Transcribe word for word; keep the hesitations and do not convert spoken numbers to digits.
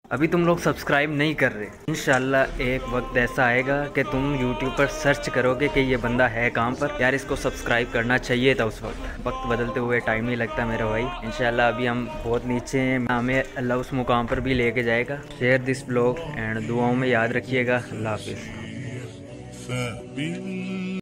अभी तुम लोग सब्सक्राइब नहीं कर रहे। इंशाल्लाह एक वक्त ऐसा आएगा कि तुम यूट्यूब पर सर्च करोगे कि ये बंदा है कहाँ पर, यार इसको सब्सक्राइब करना चाहिए था उस वक्त। वक्त बदलते हुए टाइम नहीं लगता मेरा भाई। इंशाल्लाह अभी हम बहुत नीचे हैं, हमें अल्लाह उस मुकाम पर भी लेके जाएगा। शेयर दिस ब्लॉग एंड दुआओं में याद रखिएगा। अल्लाह हाफिज़।